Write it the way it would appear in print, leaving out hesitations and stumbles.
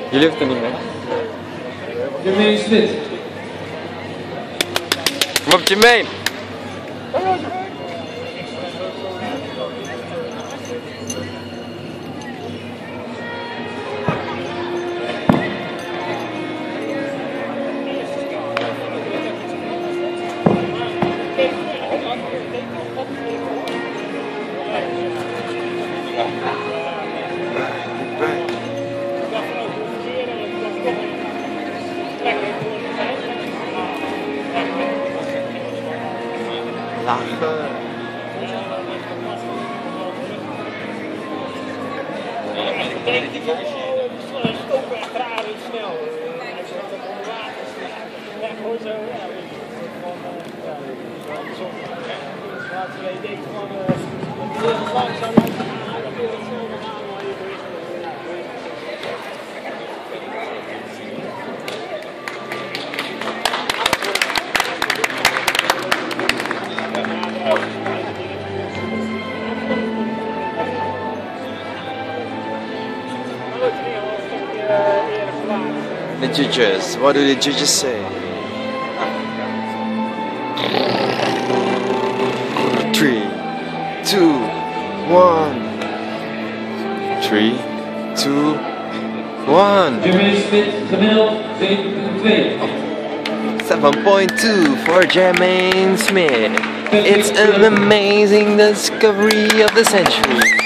Jullie hoeven er niet mee. Jermaine Smit. Kom op, Jermaine! Lachen. Ik denk die stoppen echt raar en snel. Als je dan onder water staat. Ja, gewoon zo. Ja, andersom. Dus laat je denkt van heel langzaam uit te gaan. Dan wil het zo nog aan. The judges, what do the judges say? 3, 2, 1. 3, 2, 1. Jermaine Smit, gemiddeld 7,2. 7.2 for Jermaine Smith. It's an amazing discovery of the century.